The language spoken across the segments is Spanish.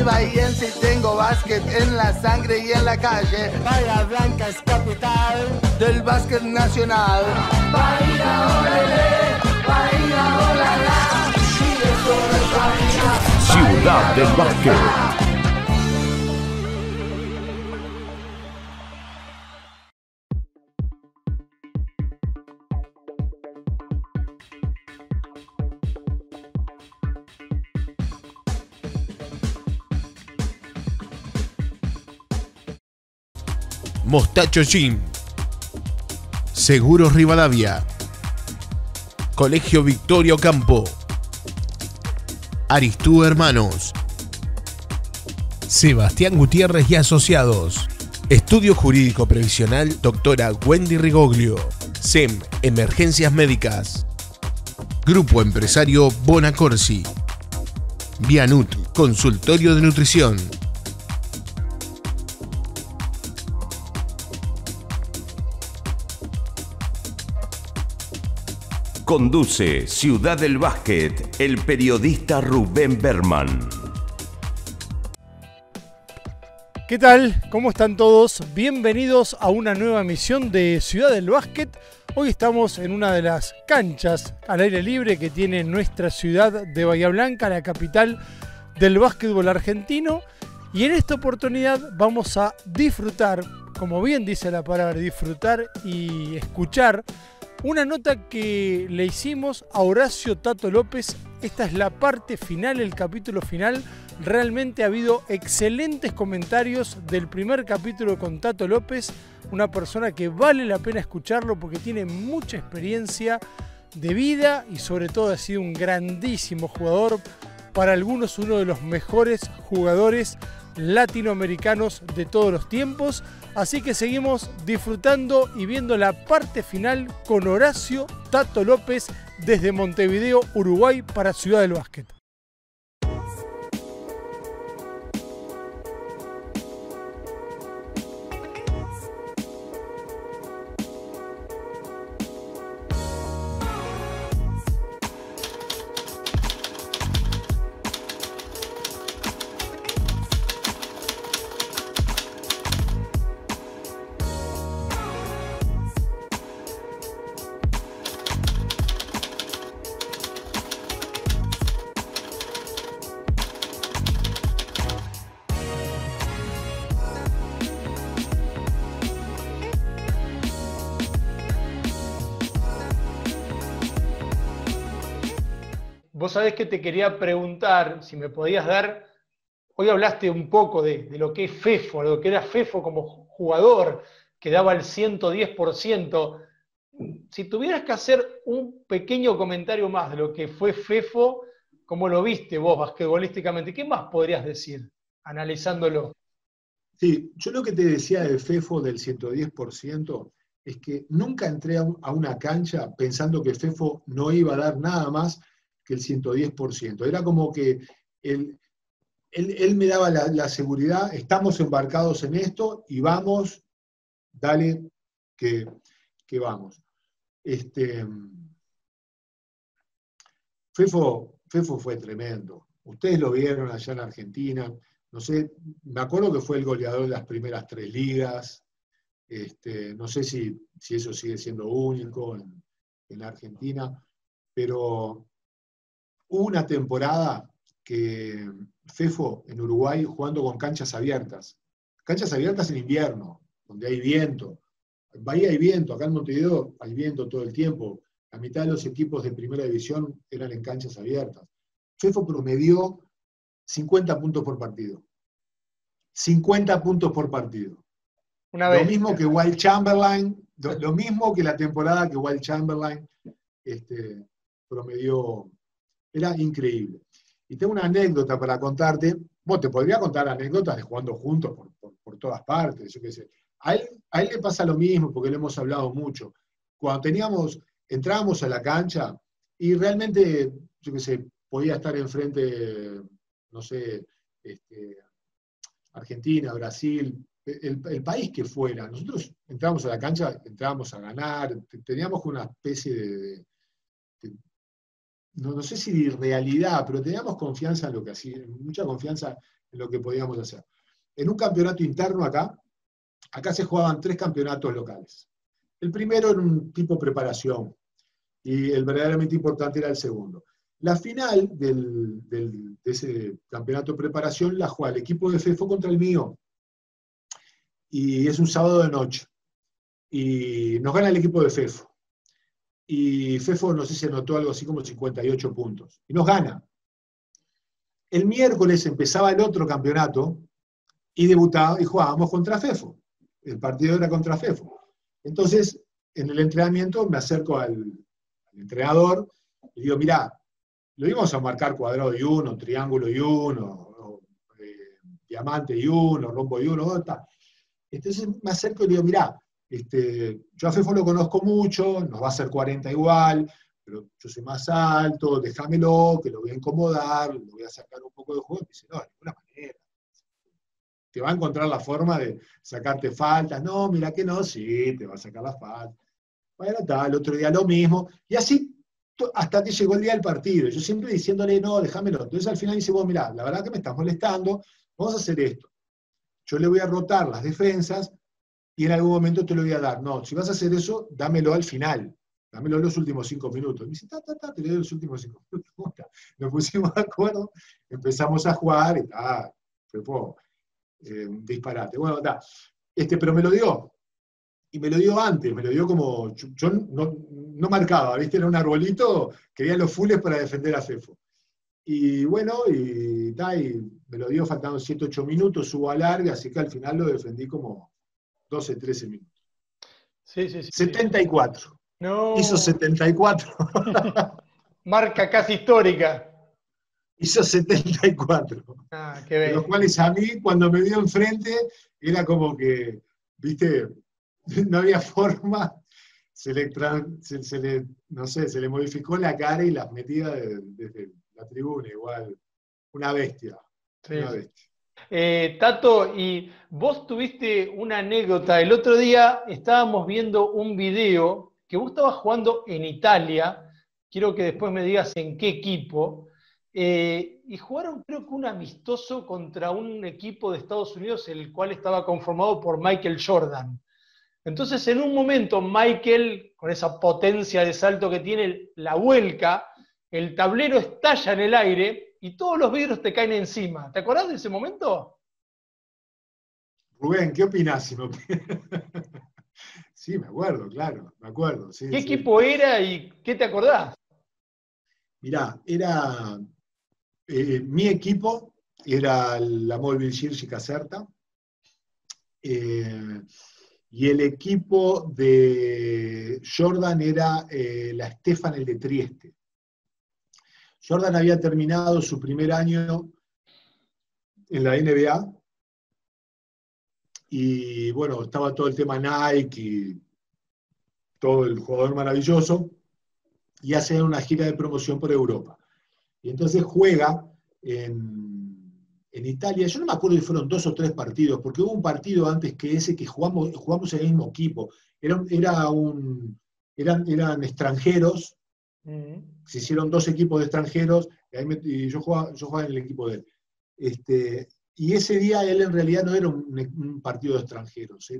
bahiense y tengo básquet en la sangre y en la calle. Bahía Blanca es capital del básquet nacional. Bahía olele, Bahía olala, y eso es Bahía. Ciudad del Básquet. Mostacho Gym, Seguros Rivadavia, Colegio Victorio Campo, Aristú Hermanos, Sebastián Gutiérrez y Asociados, Estudio Jurídico Previsional Doctora Wendy Rigoglio, SEM Emergencias Médicas, Grupo Empresario Bonacorsi, Vianut Consultorio de Nutrición. Conduce Ciudad del Básquet, el periodista Rubén Berman. ¿Qué tal? ¿Cómo están todos? Bienvenidos a una nueva emisión de Ciudad del Básquet. Hoy estamos en una de las canchas al aire libre que tiene nuestra ciudad de Bahía Blanca, la capital del básquetbol argentino. Y en esta oportunidad vamos a disfrutar, como bien dice la palabra, disfrutar y escuchar una nota que le hicimos a Horacio Tato López. Esta es la parte final, el capítulo final. Realmente ha habido excelentes comentarios del primer capítulo con Tato López, una persona que vale la pena escucharlo porque tiene mucha experiencia de vida y sobre todo ha sido un grandísimo jugador, para algunos uno de los mejores jugadores latinoamericanos de todos los tiempos. Así que seguimos disfrutando y viendo la parte final con Horacio Tato López desde Montevideo, Uruguay, para Ciudad del Básquet. Vos sabés que te quería preguntar si me podías dar, hoy hablaste un poco de lo que es Fefo, lo que era Fefo como jugador, que daba el 110%. Si tuvieras que hacer un pequeño comentario más de lo que fue Fefo, ¿cómo lo viste vos basquetbolísticamente? ¿Qué más podrías decir, analizándolo? Sí, yo lo que te decía de Fefo del 110% es que nunca entré a una cancha pensando que Fefo no iba a dar nada más que el 110%. Era como que él me daba la seguridad, estamos embarcados en esto y vamos, dale, que vamos. Fefo fue tremendo. Ustedes lo vieron allá en Argentina, no sé, me acuerdo que fue el goleador de las primeras 3 ligas, no sé si eso sigue siendo único en Argentina, pero hubo una temporada que Fefo en Uruguay jugando con canchas abiertas en invierno, donde hay viento. En Bahía hay viento, acá en Montevideo hay viento todo el tiempo. La mitad de los equipos de primera división eran en canchas abiertas. Fefo promedió 50 puntos por partido. 50 puntos por partido. Una vez. Lo mismo que Wilt Chamberlain, lo mismo que la temporada que Wilt Chamberlain promedió. Era increíble. Y tengo una anécdota para contarte. Vos te podría contar anécdotas de jugando juntos por todas partes, yo qué sé. A él le pasa lo mismo, porque le hemos hablado mucho. Cuando entrábamos a la cancha, y realmente, yo qué sé, podía estar enfrente, no sé, Argentina, Brasil, el país que fuera. Nosotros entrábamos a la cancha, entrábamos a ganar, teníamos una especie no sé si realidad, pero teníamos confianza en lo que hacía, mucha confianza en lo que podíamos hacer. En un campeonato interno acá se jugaban 3 campeonatos locales. El primero era un tipo preparación, y el verdaderamente importante era el segundo. La final de ese campeonato de preparación la juega el equipo de FEFO contra el mío, y es un sábado de noche, y nos gana el equipo de FEFO. Y FEFO, no sé si anotó algo así como 58 puntos, y nos gana. El miércoles empezaba el otro campeonato, y debutaba, y jugábamos contra FEFO. El partido era contra FEFO. Entonces, en el entrenamiento me acerco al entrenador y digo, mirá, lo íbamos a marcar cuadrado y 1, triángulo y 1, diamante y 1, rombo y 1, está. Entonces me acerco y digo, mirá, yo a FEFO lo conozco mucho, nos va a hacer 40 igual, pero yo soy más alto, déjamelo, que lo voy a incomodar, lo voy a sacar un poco de juego. Y me dice, no, de ninguna manera. Te va a encontrar la forma de sacarte faltas. No, mira que no, sí, te va a sacar las faltas. Bueno, tal, el otro día lo mismo. Y así hasta que llegó el día del partido. Yo siempre diciéndole, no, déjamelo. Entonces al final dice, vos, mirá, la verdad que me estás molestando, vamos a hacer esto. Yo le voy a rotar las defensas y en algún momento te lo voy a dar. No, si vas a hacer eso, dámelo al final. Dámelo en los últimos 5 minutos. Y me dice, te le doy los últimos 5 minutos. Nos pusimos de acuerdo, empezamos a jugar y fue un disparate. Bueno, pero me lo dio. Y me lo dio antes, me lo dio como, yo no marcaba, ¿viste? Era un arbolito, quería los fulles para defender a FEFO. Y bueno, y me lo dio faltando 7, 8 minutos, subo a larga, así que al final lo defendí como 12, 13 minutos. Sí. 74. No. Hizo 74. Marca casi histórica. Hizo 74. Qué de los cuales a mí, cuando me dio enfrente, era como que, ¿viste? No había forma, se le modificó la cara y las metía desde la tribuna, igual, una bestia. Sí. Una bestia. Tato, y vos tuviste una anécdota. El otro día estábamos viendo un video que vos estabas jugando en Italia, quiero que después me digas en qué equipo, y jugaron creo que un amistoso contra un equipo de Estados Unidos, el cual estaba conformado por Michael Jordan. Entonces, en un momento, Michael, con esa potencia de salto que tiene, la vuelca, el tablero estalla en el aire y todos los vidrios te caen encima. ¿Te acordás de ese momento? Rubén, ¿qué opinás? Sí, me acuerdo, claro, me acuerdo. Sí, ¿Qué equipo era y qué te acordás? Mirá, era mi equipo, era la Mobile Girsi Caserta, y el equipo de Jordan era la Stefan de Trieste. Jordan había terminado su primer año en la NBA y bueno, estaba todo el tema Nike y todo el jugador maravilloso y hace una gira de promoción por Europa. Y entonces juega en Italia, yo no me acuerdo si fueron 2 o 3 partidos, porque hubo un partido antes que ese que jugamos en el mismo equipo. Eran extranjeros, se hicieron 2 equipos de extranjeros, y yo jugaba en el equipo de él. Y ese día él en realidad no era un partido de extranjeros,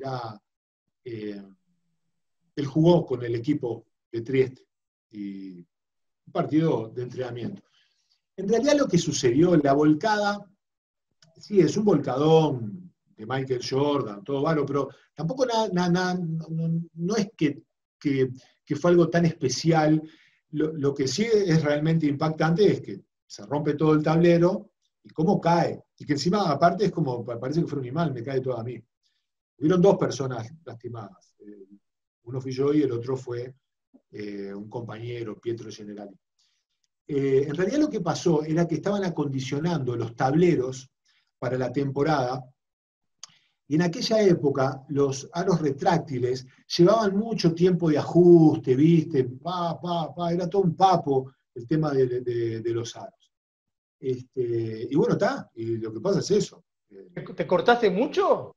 él jugó con el equipo de Trieste, y un partido de entrenamiento. En realidad lo que sucedió, la volcada, sí, es un volcadón de Michael Jordan, todo bueno, pero tampoco no es que fue algo tan especial. Lo que sí es realmente impactante es que se rompe todo el tablero y cómo cae. Y que encima, aparte, es como, parece que fue un animal, me cae todo a mí. Hubieron 2 personas lastimadas. Uno fui yo y el otro fue un compañero, Pietro Generali. En realidad lo que pasó era que estaban acondicionando los tableros para la temporada, y en aquella época los aros retráctiles llevaban mucho tiempo de ajuste, ¿viste? Era todo un papo el tema de los aros. Y bueno, y lo que pasa es eso. ¿Te cortaste mucho?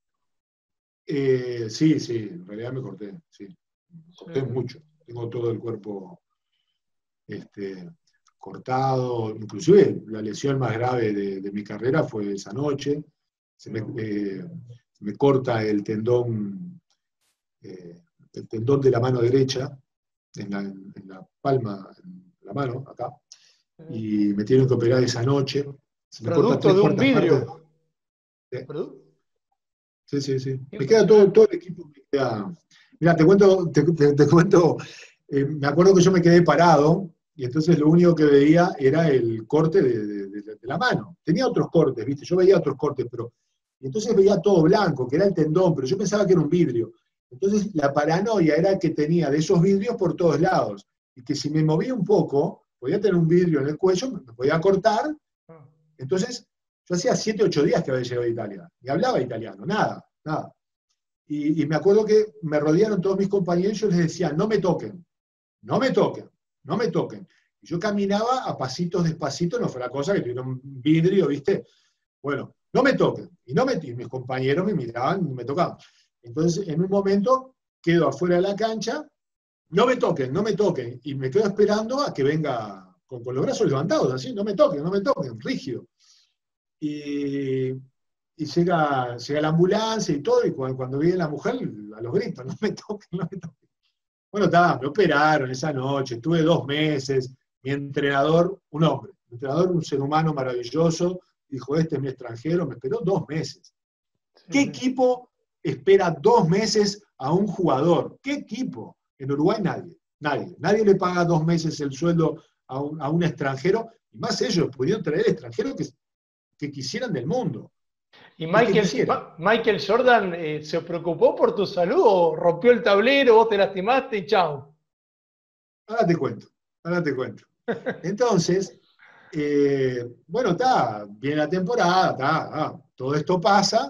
Sí, en realidad me corté, sí. Me corté mucho. Tengo todo el cuerpo cortado, inclusive la lesión más grave de mi carrera fue esa noche. Me corta el tendón de la mano derecha, en la palma, en la mano, acá, y me tienen que operar esa noche. Se me corta Producto de un vidrio. Sí. Me queda todo el equipo. Mira, te cuento, me acuerdo que yo me quedé parado, y entonces lo único que veía era el corte de la mano. Tenía otros cortes, ¿viste? Yo veía otros cortes, pero... Y entonces veía todo blanco, que era el tendón, pero yo pensaba que era un vidrio. Entonces la paranoia era que tenía de esos vidrios por todos lados, y que si me movía un poco, podía tener un vidrio en el cuello, me podía cortar. Entonces, yo hacía 7, 8 días que había llegado a Italia, y hablaba italiano, nada. Y me acuerdo que me rodearon todos mis compañeros y yo les decía, no me toquen. Y yo caminaba a pasitos despacito, no fue la cosa que tuviera un vidrio, ¿viste? Bueno, no me toquen. Y mis compañeros me miraban y me tocaban. Entonces, en un momento, quedo afuera de la cancha, no me toquen. Y me quedo esperando a que venga con los brazos levantados, así, no me toquen, rígido. Y llega la ambulancia y todo, y cuando viene la mujer, a los gritos, no me toquen. Bueno, me operaron esa noche, estuve 2 meses, mi entrenador, un hombre, un ser humano maravilloso, dijo, este es mi extranjero, me esperó 2 meses. Sí. ¿Qué equipo espera 2 meses a un jugador? ¿Qué equipo? En Uruguay nadie le paga 2 meses el sueldo a un extranjero, y más ellos pudieron traer extranjeros que quisieran del mundo. ¿Y Michael Jordan se preocupó por tu salud o rompió el tablero, vos te lastimaste y chao? Ahora te cuento. Entonces, bueno, viene la temporada, todo esto pasa.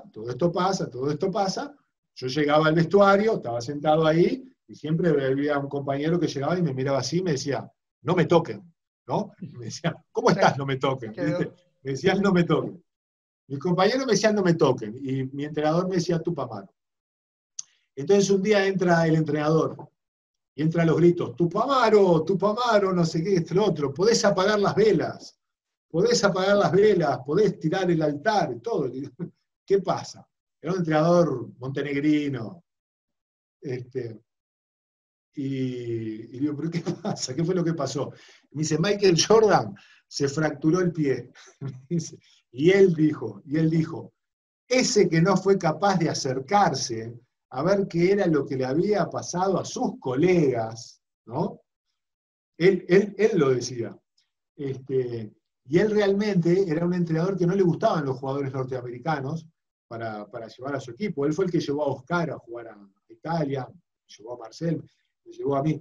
Yo llegaba al vestuario, estaba sentado ahí, y siempre había un compañero que llegaba y me miraba así y me decía, no me toquen, ¿no? Y me decía, ¿cómo estás? No me toquen. Me decían, no me toquen. Mis compañeros me decían, no me toquen, y mi entrenador me decía, Tupamaro. Entonces un día entra el entrenador, y entran los gritos, Tupamaro, no sé qué, lo otro, podés apagar las velas, podés tirar el altar, y todo. ¿Qué pasa? Era un entrenador montenegrino. Y digo, ¿pero qué pasa? ¿Qué fue lo que pasó? Me dice, Michael Jordan se fracturó el pie. Y él dijo, ese que no fue capaz de acercarse a ver qué era lo que le había pasado a sus colegas, ¿no? Él lo decía. Y él realmente era un entrenador que no le gustaban los jugadores norteamericanos para llevar a su equipo. Él fue el que llevó a Oscar a jugar a Italia, llevó a Marcel, me llevó a mí.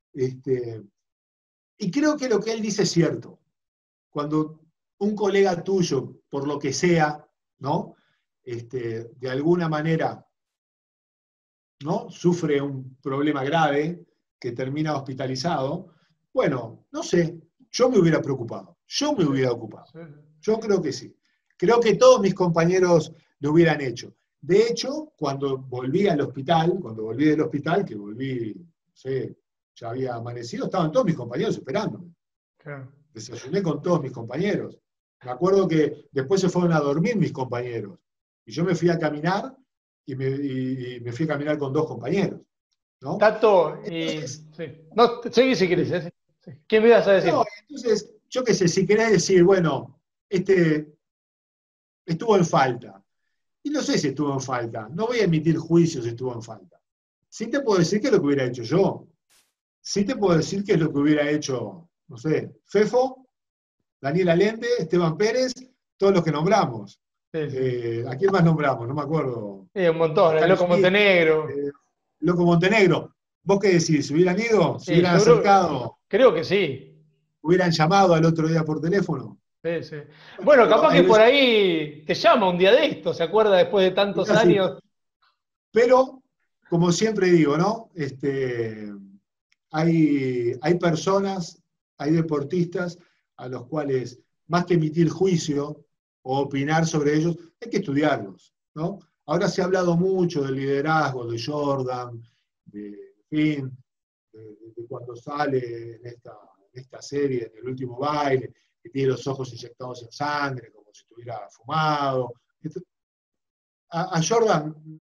Y creo que lo que él dice es cierto. Cuando un colega tuyo, por lo que sea, ¿no? De alguna manera, ¿no? Sufre un problema grave que termina hospitalizado, bueno, no sé, yo me hubiera preocupado, yo me hubiera ocupado. Yo creo que sí. Creo que todos mis compañeros lo hubieran hecho. De hecho, cuando volví del hospital, que volví, no sé, ya había amanecido, estaban todos mis compañeros esperándome. Claro. Desayuné con todos mis compañeros. Me acuerdo que después se fueron a dormir mis compañeros. Y yo me fui a caminar, y me fui a caminar con 2 compañeros, ¿no? Tato, entonces, sí. No, seguí si querés. Sí. ¿Qué me ibas a decir? No, entonces, yo qué sé, si querés decir, bueno, estuvo en falta. Y no sé si estuvo en falta. No voy a emitir juicios si estuvo en falta. Sí te puedo decir que es lo que hubiera hecho yo. Sí te puedo decir que es lo que hubiera hecho, no sé, Fefo, Daniel Allende, Esteban Pérez, todos los que nombramos. Sí. ¿A quién más nombramos? No me acuerdo. Un montón, el Loco Montenegro. Loco Montenegro. ¿Vos qué decís? ¿Se hubieran ido? ¿Se hubieran acercado? Creo que sí. ¿Hubieran llamado al otro día por teléfono? Sí. Bueno, capaz que por ahí te llama un día de esto, ¿se acuerda después de tantos años? Pero, como siempre digo, ¿no? Hay personas, hay deportistas a los cuales, más que emitir juicio o opinar sobre ellos, hay que estudiarlos, ¿no? Ahora se ha hablado mucho del liderazgo de Jordan, de cuando sale en esta serie, en El último baile, que tiene los ojos inyectados en sangre, como si estuviera fumado. A Jordan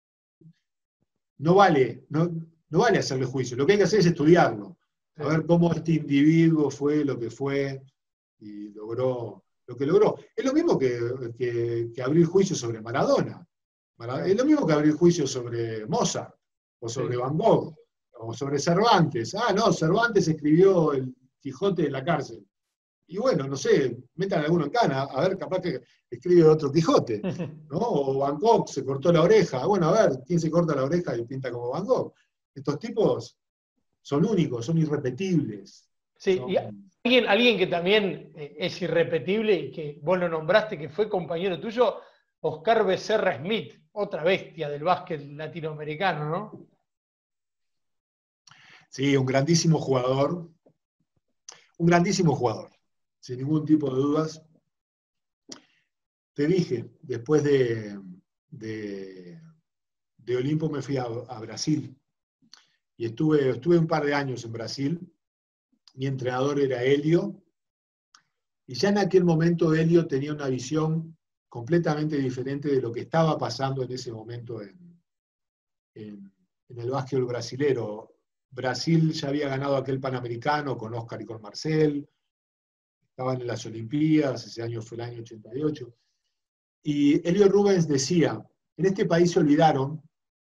no vale hacerle juicio, lo que hay que hacer es estudiarlo, a ver cómo este individuo fue lo que fue y logró lo que logró. Es lo mismo que abrir juicio sobre Maradona. Es lo mismo que abrir juicio sobre Mozart, o sobre Van Gogh, o sobre Cervantes. Ah, no, Cervantes escribió el Quijote en la cárcel. Y bueno, no sé, metan a alguno en cana, a ver, capaz que escribe otro Quijote, ¿no? O Van Gogh se cortó la oreja. Bueno, a ver, ¿quién se corta la oreja y pinta como Van Gogh? Estos tipos son únicos, son irrepetibles. Sí, y alguien que también es irrepetible y que vos lo nombraste, que fue compañero tuyo, Oscar Becerra Smith, otra bestia del básquet latinoamericano, ¿no? Sí, un grandísimo jugador, sin ningún tipo de dudas. Te dije, después de Olimpo me fui a Brasil, y estuve un par de años en Brasil. Mi entrenador era Helio, y ya en aquel momento Helio tenía una visión completamente diferente de lo que estaba pasando en ese momento en el básquetbol brasilero. Brasil ya había ganado aquel Panamericano con Oscar y con Marcel, estaban en las Olimpiadas, ese año fue el año 88, y Helio Rubens decía, en este país se olvidaron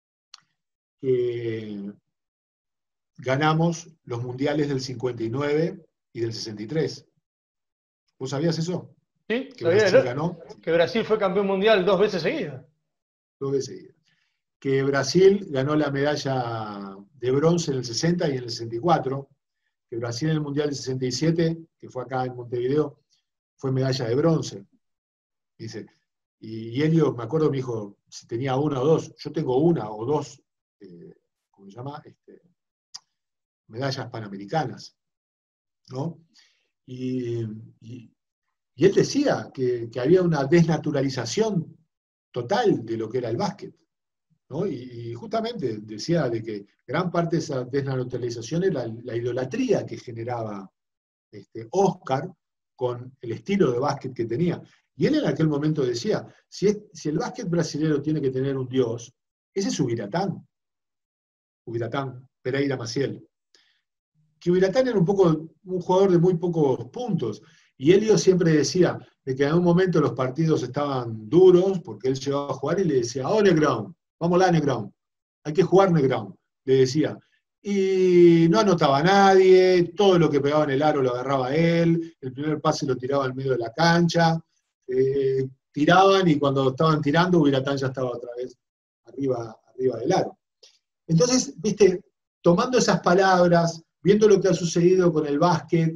que ganamos los mundiales del 59 y del 63. ¿Vos sabías eso? Sí, que Brasil ganó. Que Brasil fue campeón mundial 2 veces seguidas. 2 veces seguidas. Que Brasil ganó la medalla de bronce en el 60 y en el 64, que Brasil en el Mundial del 67, que fue acá en Montevideo, fue medalla de bronce. Dice, y Helio, me acuerdo, me dijo, si tenía una o dos, yo tengo una o dos, ¿cómo se llama? Medallas panamericanas, ¿no? Y él decía que había una desnaturalización total de lo que era el básquet, ¿no? Y justamente decía de que gran parte de esa desnaturalización era la idolatría que generaba Oscar con el estilo de básquet que tenía. Y él en aquel momento decía, si el básquet brasileño tiene que tener un dios, ese es Ubiratán Pereira Maciel. Que Ubiratán era un jugador de muy pocos puntos, y Helio siempre decía de que en un momento los partidos estaban duros, porque él llegaba a jugar y le decía, oh Negrón, vamos la Negrón, hay que jugar Negrón, le decía. Y no anotaba a nadie, todo lo que pegaba en el aro lo agarraba él, el primer pase lo tiraba al medio de la cancha, tiraban y cuando estaban tirando Ubiratán ya estaba otra vez arriba del aro. Entonces, viste, tomando esas palabras, viendo lo que ha sucedido con el básquet,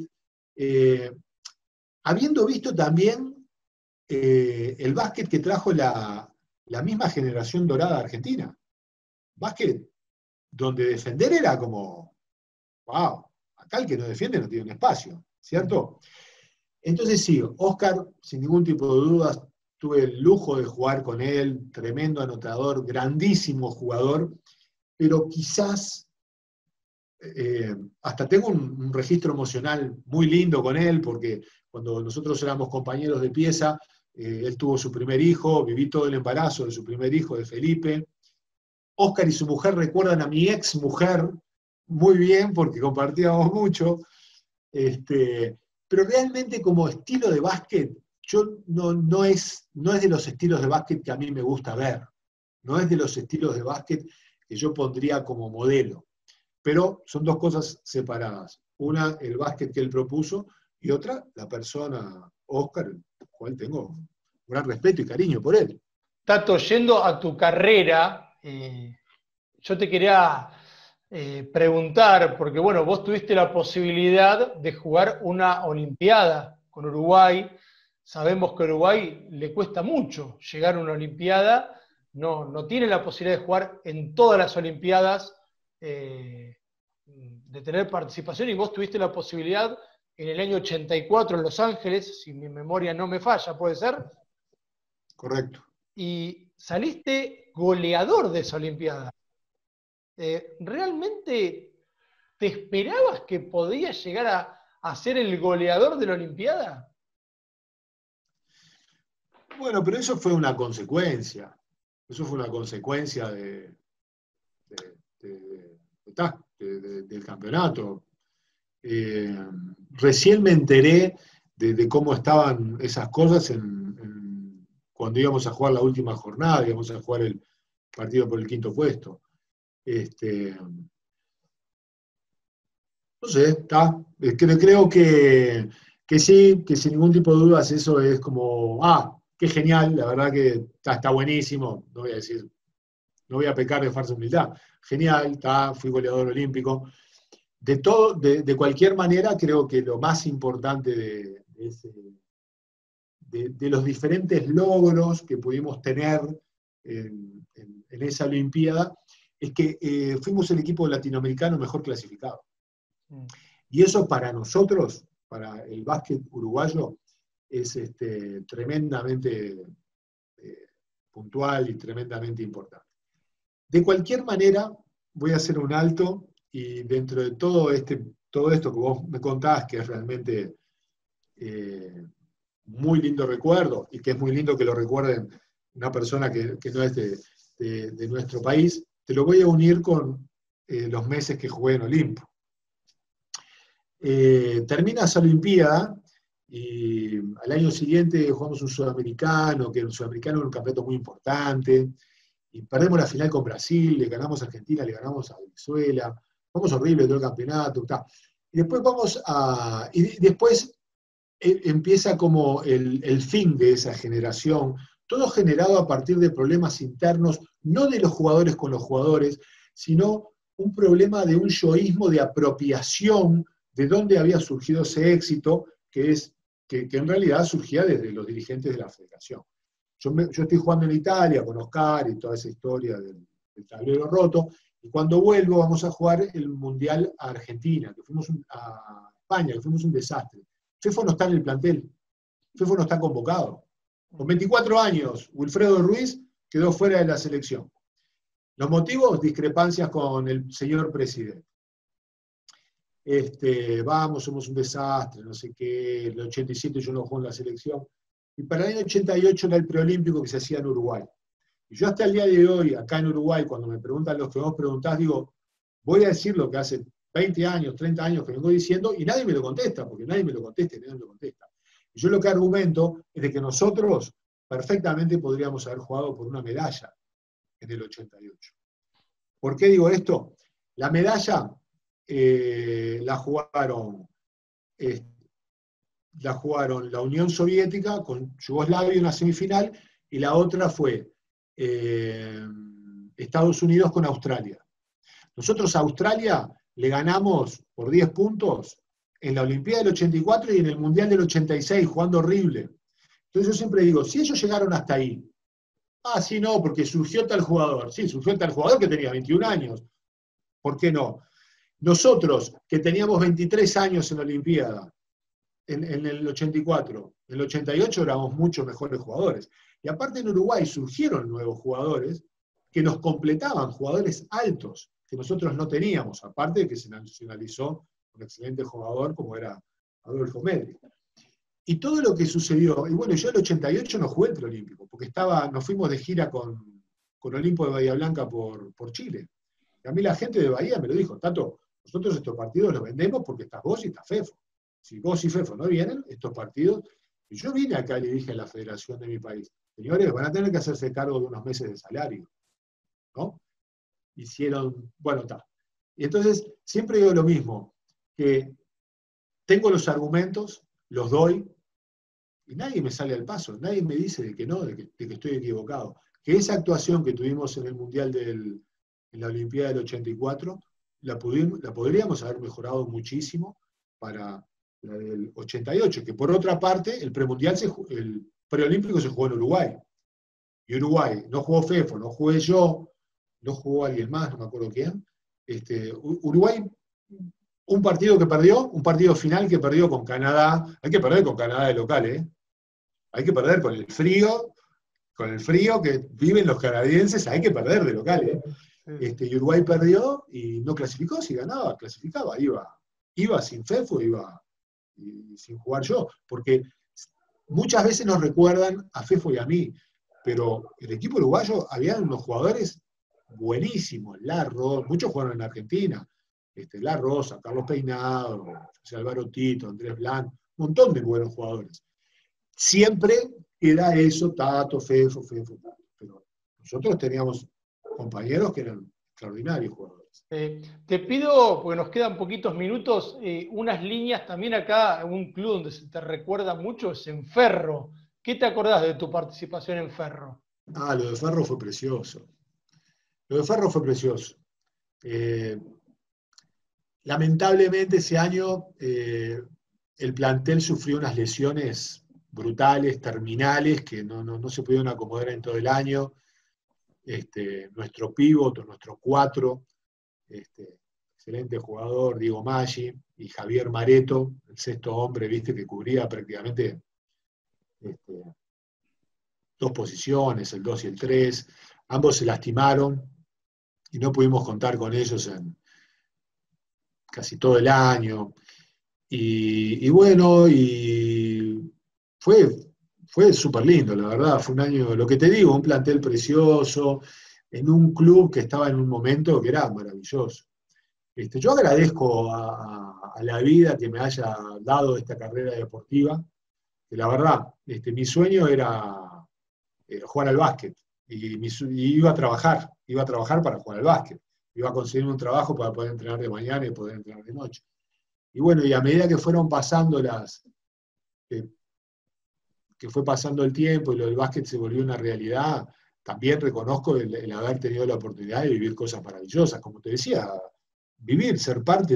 habiendo visto también el básquet que trajo la misma generación dorada argentina. Básquet donde defender era como, wow, acá el que no defiende no tiene un espacio, ¿cierto? Entonces sí, Oscar, sin ningún tipo de dudas, tuve el lujo de jugar con él, tremendo anotador, grandísimo jugador, pero quizás hasta tengo un registro emocional muy lindo con él, porque cuando nosotros éramos compañeros de pieza, él tuvo su primer hijo, viví todo el embarazo de su primer hijo, de Felipe. Oscar y su mujer recuerdan a mi ex mujer muy bien, porque compartíamos mucho, pero realmente como estilo de básquet, no es de los estilos de básquet que a mí me gusta ver, no es de los estilos de básquet que yo pondría como modelo. Pero son dos cosas separadas. Una, el básquet que él propuso, y otra, la persona, Oscar, el cual tengo un gran respeto y cariño por él. Tato, yendo a tu carrera, yo te quería preguntar, porque bueno, vos tuviste la posibilidad de jugar una Olimpiada con Uruguay. Sabemos que a Uruguay le cuesta mucho llegar a una Olimpiada, no tiene la posibilidad de jugar en todas las Olimpiadas, de tener participación, y vos tuviste la posibilidad en el año 84 en Los Ángeles, si mi memoria no me falla, ¿puede ser? Correcto. Y saliste goleador de esa Olimpiada. ¿Realmente te esperabas que podías llegar a ser el goleador de la Olimpiada? Bueno, pero eso fue una consecuencia. Eso fue una consecuencia del campeonato. Recién me enteré de cómo estaban esas cosas cuando íbamos a jugar la última jornada, íbamos a jugar el partido por el quinto puesto. No sé, está. Creo que sí, que sin ningún tipo de dudas eso es como, qué genial, la verdad que está buenísimo, no voy a decir, no voy a pecar de falsa humildad. Genial, fui goleador olímpico. De cualquier manera, creo que lo más importante de los diferentes logros que pudimos tener en esa Olimpiada es que fuimos el equipo latinoamericano mejor clasificado. Y eso para nosotros, para el básquet uruguayo, es tremendamente puntual y tremendamente importante. De cualquier manera, voy a hacer un alto y dentro de todo esto que vos me contabas, que es realmente muy lindo recuerdo, y que es muy lindo que lo recuerden una persona que no es de nuestro país, te lo voy a unir con los meses que jugué en Olimpo. Termina esa Olimpiada y al año siguiente jugamos un sudamericano, que el sudamericano era un campeonato muy importante, y perdemos la final con Brasil, le ganamos a Argentina, le ganamos a Venezuela, vamos horrible todo el campeonato, y después empieza como el fin de esa generación, todo generado a partir de problemas internos, no de los jugadores con los jugadores, sino un problema de un yoísmo de apropiación de dónde había surgido ese éxito, que en realidad surgía desde los dirigentes de la federación. Yo estoy jugando en Italia con Oscar y toda esa historia del tablero roto, y cuando vuelvo vamos a jugar el Mundial a Argentina, a España, que fuimos un desastre. Fefo no está en el plantel, Fefo no está convocado. Con 24 años, Wilfredo Ruiz quedó fuera de la selección. Los motivos, discrepancias con el señor presidente. Somos un desastre, no sé qué, en el 87 yo no juego en la selección, y para el año 88 era el preolímpico que se hacía en Uruguay. Y yo hasta el día de hoy, acá en Uruguay, cuando me preguntan los que vos preguntás, digo, voy a decir lo que hace 20 años, 30 años que vengo diciendo, y nadie me lo contesta, porque nadie me lo contesta y nadie me lo contesta. Y yo lo que argumento es de que nosotros perfectamente podríamos haber jugado por una medalla en el 88. ¿Por qué digo esto? La medalla la jugaron la Unión Soviética con Yugoslavia en una semifinal, y la otra fue Estados Unidos con Australia. Nosotros a Australia le ganamos por 10 puntos en la Olimpiada del 84 y en el Mundial del 86, jugando horrible. Entonces yo siempre digo, si ellos llegaron hasta ahí, sí, no, porque surgió tal jugador. Sí, surgió tal jugador que tenía 21 años. ¿Por qué no? Nosotros, que teníamos 23 años en la Olimpiada, en el 84, en el 88 éramos mucho mejores jugadores. Y aparte en Uruguay surgieron nuevos jugadores que nos completaban, jugadores altos, que nosotros no teníamos, aparte de que se nacionalizó un excelente jugador como era Adolfo Medri. Y todo lo que sucedió, y bueno, yo en el 88 no jugué el preolímpico, porque nos fuimos de gira con Olimpo de Bahía Blanca por Chile. Y a mí la gente de Bahía me lo dijo, Tato, nosotros estos partidos los vendemos porque estás vos y está Fefo. Si vos y Fefo no vienen, estos partidos... Y yo vine acá y le dije a la federación de mi país, señores, van a tener que hacerse cargo de unos meses de salario. ¿No? Hicieron... Bueno, está. Y entonces, siempre digo lo mismo, que tengo los argumentos, los doy, y nadie me sale al paso, nadie me dice de que no, de que estoy equivocado. Que esa actuación que tuvimos en el Mundial en la Olimpiada del 84, la podríamos haber mejorado muchísimo para la del 88, que por otra parte, el preolímpico se jugó en Uruguay. Y Uruguay, no jugó Fefo, no jugué yo, no jugó alguien más, no me acuerdo quién. Uruguay, un partido final que perdió con Canadá. Hay que perder con Canadá de local, ¿eh? Hay que perder con el frío que viven los canadienses, hay que perder de local, ¿eh? Y Uruguay perdió y no clasificó, si ganaba, clasificaba, iba sin Fefo, iba y sin jugar yo, porque muchas veces nos recuerdan a Fefo y a mí, pero el equipo uruguayo había unos jugadores buenísimos, Larro, muchos jugaron en Argentina, La Rosa, Carlos Peinado, José Álvaro Tito, Andrés Blanc, un montón de buenos jugadores. Siempre era eso, Tato, Fefo, Tato, pero nosotros teníamos compañeros que eran extraordinarios jugadores. Te pido, porque nos quedan poquitos minutos, unas líneas también acá, un club donde se te recuerda mucho es en Ferro. ¿Qué te acordás de tu participación en Ferro? Lo de Ferro fue precioso. Lo de Ferro fue precioso. Lamentablemente ese año el plantel sufrió unas lesiones brutales, terminales, que no se pudieron acomodar en todo el año. Nuestro pívot, nuestro 4, excelente jugador, Diego Maggi, y Javier Mareto, el sexto hombre, viste, que cubría prácticamente 2 posiciones, el 2 y el 3. Ambos se lastimaron y no pudimos contar con ellos en casi todo el año. Y bueno, y fue súper lindo, la verdad. Fue un año, lo que te digo, un plantel precioso, en un club que estaba en un momento que era maravilloso. Yo agradezco a la vida que me haya dado esta carrera deportiva, que la verdad, mi sueño era jugar al básquet, y iba a trabajar para jugar al básquet, iba a conseguir un trabajo para poder entrenar de mañana y poder entrenar de noche. Y bueno, y a medida que fueron pasando que fue pasando el tiempo y lo del básquet se volvió una realidad, también reconozco el haber tenido la oportunidad de vivir cosas maravillosas, como te decía, ser parte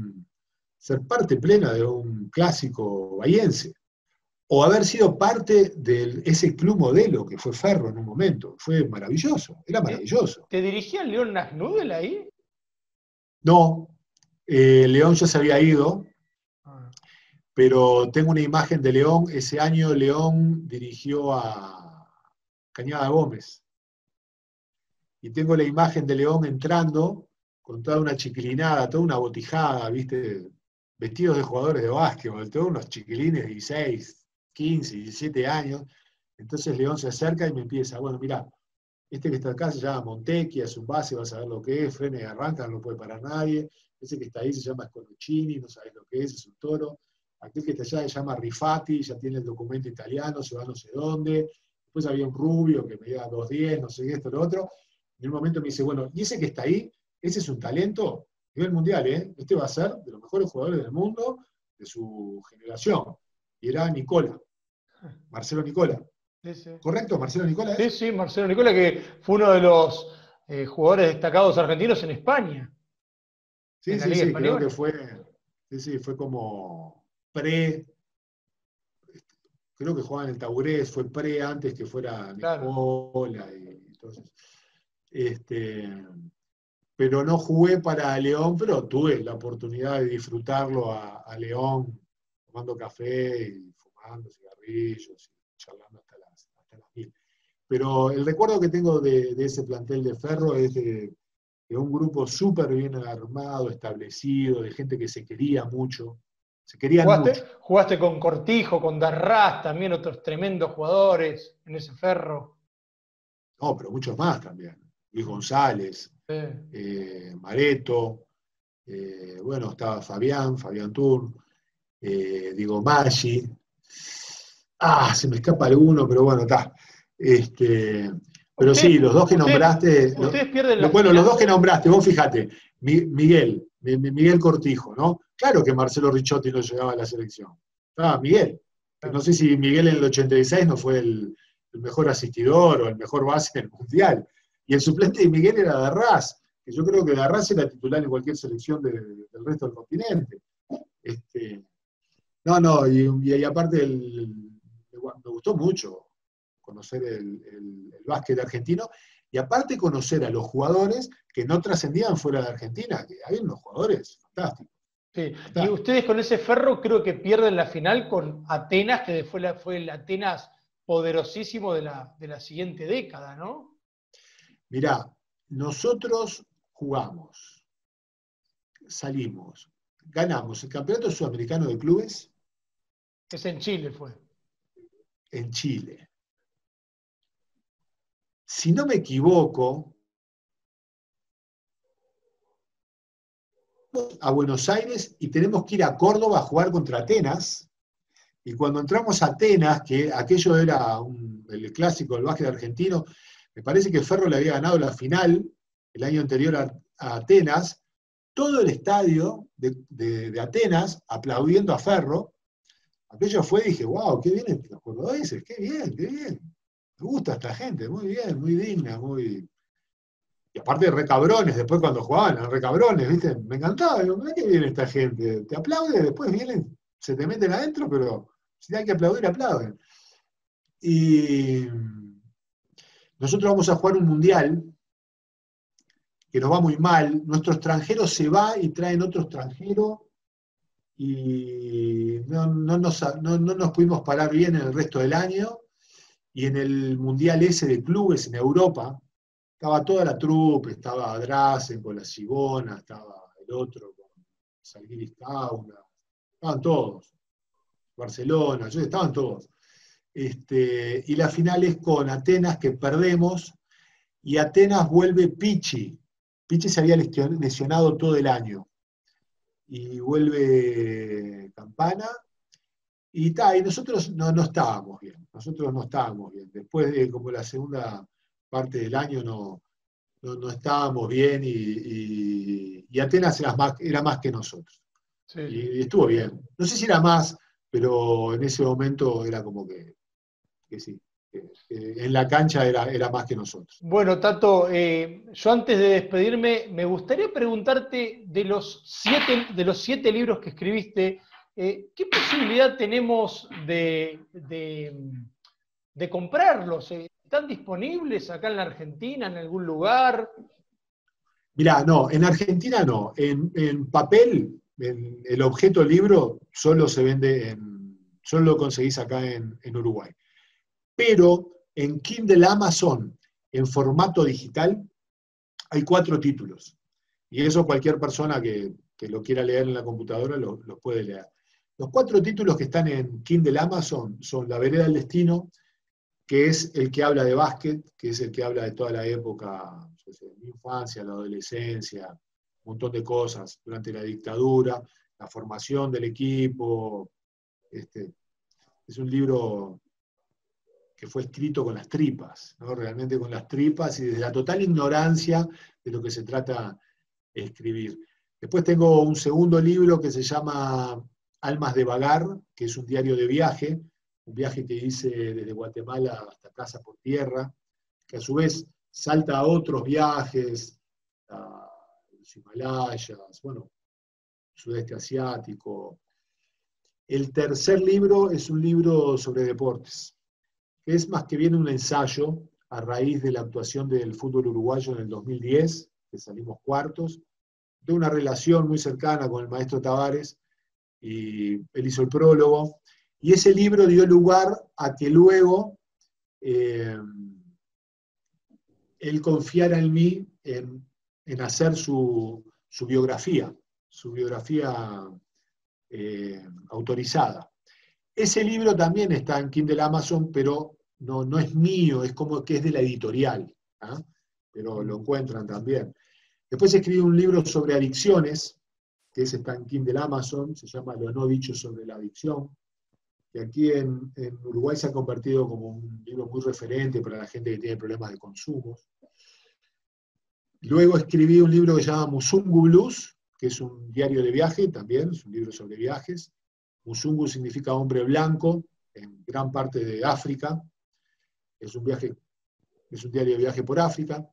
plena de un clásico bahiense, o haber sido parte de ese club modelo que fue Ferro en un momento. Fue maravilloso, era maravilloso. ¿Te dirigía León Nasnudel ahí? No, León ya se había ido, pero tengo una imagen de León. Ese año León dirigió a Cañada Gómez. Y tengo la imagen de León entrando con toda una chiquilinada, toda una botijada, ¿viste? Vestidos de jugadores de básquetbol, todos unos chiquilines de 16, 15, 17 años. Entonces León se acerca y me empieza, bueno, mirá, este que está acá se llama Montecchia, es un base, vas a ver lo que es, frena y arranca, no lo puede parar nadie. Ese que está ahí se llama Scorruccini, no sabés lo que es un toro. Aquel que está allá se llama Rifati, ya tiene el documento italiano, se va no sé dónde. Después había un rubio que medía 2'10", no sé qué, esto, lo otro. En un momento me dice, bueno, y ese que está ahí, ese es un talento a nivel mundial, ¿eh? Este va a ser de los mejores jugadores del mundo, de su generación. Y era Nicola, Marcelo Nicola. Sí, sí. ¿Correcto? ¿Marcelo Nicola? Sí, sí, Marcelo Nicola, que fue uno de los jugadores destacados argentinos en España. Sí, sí, sí, creo que fue como creo que jugaba en el Taurés, fue antes que fuera Nicola, y entonces, pero no jugué para León, pero tuve la oportunidad de disfrutarlo a León, tomando café y fumando cigarrillos, y charlando hasta las 1000. Pero el recuerdo que tengo de ese plantel de Ferro es de un grupo súper bien armado, establecido, de gente que se quería mucho. Se querían mucho. ¿Jugaste con Cortijo, con Darrás, también otros tremendos jugadores en ese Ferro? No, pero muchos más también. Luis González, Mareto, bueno, estaba Fabián Turn, Diego Maggi. Se me escapa alguno, pero bueno, está. Pero sí, los dos que nombraste. Ustedes pierden los dos que nombraste, vos fíjate, Miguel Cortijo, ¿no? Claro que Marcelo Ricciotti no llegaba a la selección. Miguel. No sé si Miguel en el 86 no fue el mejor asistidor o el mejor base en el Mundial. Y el suplente de Miguel era Darrás, que yo creo que Darrás era titular en cualquier selección del resto del continente. Y aparte me gustó mucho conocer el básquet argentino, y aparte conocer a los jugadores que no trascendían fuera de Argentina, que hay unos jugadores fantásticos. Sí. Y ustedes con ese Ferro creo que pierden la final con Atenas, que fue el Atenas poderosísimo de la siguiente década, ¿no? Mirá, nosotros jugamos, salimos, ganamos el Campeonato Sudamericano de Clubes, Es en Chile, fue. En Chile. Si no me equivoco, a Buenos Aires y tenemos que ir a Córdoba a jugar contra Atenas. Y cuando entramos a Atenas, que aquello era el clásico del básquet argentino, me parece que Ferro le había ganado la final el año anterior a Atenas, todo el estadio de Atenas aplaudiendo a Ferro. Aquello fue y dije, wow, qué bien los cordobeses, qué bien, qué bien. Me gusta esta gente, muy bien, muy digna, muy... Y aparte recabrones, después cuando jugaban, eran recabrones, ¿viste? Me encantaba, digo, mirá qué bien esta gente. Te aplaude, después vienen, se te meten adentro, pero si hay que aplaudir, aplauden. Y nosotros vamos a jugar un mundial que nos va muy mal. Nuestro extranjero se va y traen otro extranjero y no nos pudimos parar bien en el resto del año. Y en el mundial ese de clubes en Europa, estaba toda la trupe, estaba Drazen con la Cibona, estaba el otro con Salguiris Kauna, estaban todos, Barcelona, estaban todos. Y la final es con Atenas, que perdemos, y Atenas vuelve Pichi. Pichi se había lesionado todo el año. Y vuelve Campana, y nosotros no estábamos bien. Nosotros no estábamos bien. Después de como la segunda parte del año no estábamos bien y Atenas era más que nosotros. Sí. Y estuvo bien. No sé si era más, pero en ese momento era como que sí. En la cancha era más que nosotros. Bueno, Tato, yo antes de despedirme, me gustaría preguntarte de los 7 libros que escribiste, ¿qué posibilidad tenemos de comprarlos? ¿Están disponibles acá en la Argentina, en algún lugar? Mirá, no, en Argentina no. En papel, el objeto libro solo se vende solo lo conseguís acá en Uruguay. Pero en Kindle Amazon, en formato digital, hay 4 títulos. Y eso cualquier persona que lo quiera leer en la computadora lo puede leer. Los 4 títulos que están en Kindle Amazon son La vereda del destino, que es el que habla de básquet, que es el que habla de toda la época, de mi infancia, la adolescencia, un montón de cosas, durante la dictadura, la formación del equipo. Es un libro que fue escrito con las tripas, ¿no? Realmente con las tripas y desde la total ignorancia de lo que se trata de escribir. Después tengo un segundo libro que se llama Almas de Vagar, que es un diario de viaje, un viaje que hice desde Guatemala hasta Casa por Tierra, que a su vez salta a otros viajes, a los Himalayas, bueno, sudeste asiático. El tercer libro es un libro sobre deportes, que es más que bien un ensayo a raíz de la actuación del fútbol uruguayo en el 2010, que salimos cuartos, de una relación muy cercana con el maestro Tavares, y él hizo el prólogo, y ese libro dio lugar a que luego él confiara en mí en hacer su biografía autorizada. Ese libro también está en Kindle Amazon, pero no es mío, es como que es de la editorial, ¿ah? Pero lo encuentran también. Después escribí un libro sobre adicciones, que ese está en Kindle Amazon, se llama Lo no dicho sobre la adicción, que aquí en Uruguay se ha convertido como un libro muy referente para la gente que tiene problemas de consumo. Luego escribí un libro que se llama Musungu Blues, que es un diario de viaje también, es un libro sobre viajes. Musungu significa hombre blanco, en gran parte de África. Es un diario de viaje por África.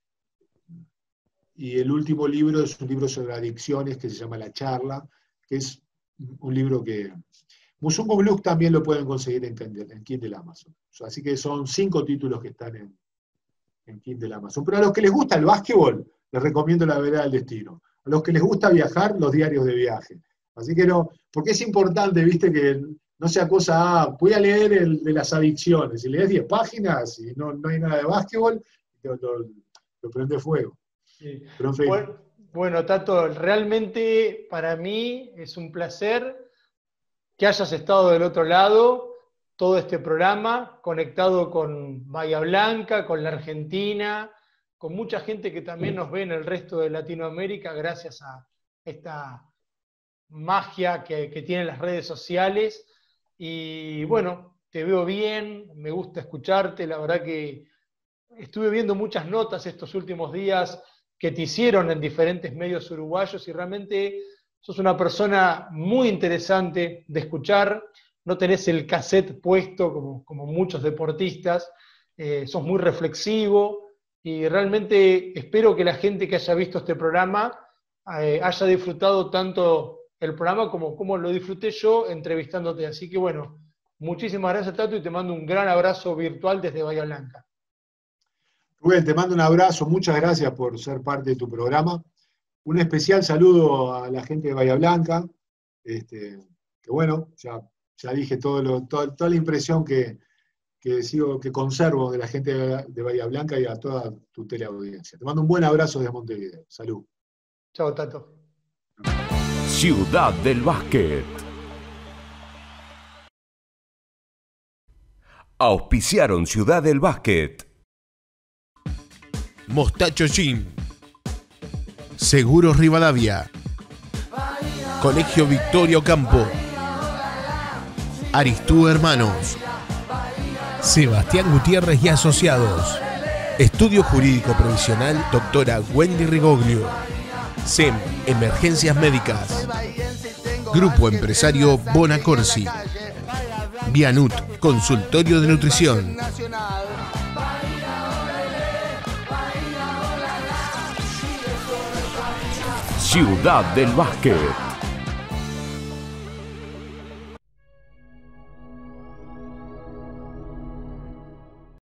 Y el último libro es un libro sobre adicciones que se llama La Charla, que es un libro que... Musungu Blues también lo pueden conseguir en Kindle Amazon. Así que son 5 títulos que están en Kindle Amazon. Pero a los que les gusta el básquetbol, les recomiendo La vereda del destino. A los que les gusta viajar, los diarios de viaje. Así que no, porque es importante, viste, que no sea cosa, voy a leer el de las adicciones, y lees 10 páginas y no hay nada de básquetbol, lo prende fuego. Sí. Pero en fin. Bueno, Tato, realmente para mí es un placer que hayas estado del otro lado, todo este programa, conectado con Bahía Blanca, con la Argentina, con mucha gente que también nos ve en el resto de Latinoamérica, gracias a esta magia que tienen las redes sociales. Y bueno, te veo bien, me gusta escucharte, la verdad que estuve viendo muchas notas estos últimos días que te hicieron en diferentes medios uruguayos y realmente sos una persona muy interesante de escuchar, no tenés el cassette puesto como muchos deportistas, sos muy reflexivo y realmente espero que la gente que haya visto este programa haya disfrutado tanto el programa como lo disfruté yo entrevistándote. Así que bueno, muchísimas gracias, Tato, y te mando un gran abrazo virtual desde Bahía Blanca. Rubén, te mando un abrazo, muchas gracias por ser parte de tu programa. Un especial saludo a la gente de Bahía Blanca, que bueno, ya dije toda la impresión que conservo de la gente de Bahía Blanca y a toda tu teleaudiencia. Te mando un buen abrazo desde Montevideo. Salud. Chao, Tato. Ciudad del Básquet. Auspiciaron Ciudad del Básquet. Mostacho Gym, Seguros Rivadavia, Colegio Victorio Campo, Aristú Hermanos, Sebastián Gutiérrez y Asociados, Estudio Jurídico Provisional Doctora Wendy Rigoglio, SEM Emergencias Médicas, Grupo Empresario Bonacorsi, Vianut Consultorio de Nutrición. Ciudad del Básquet.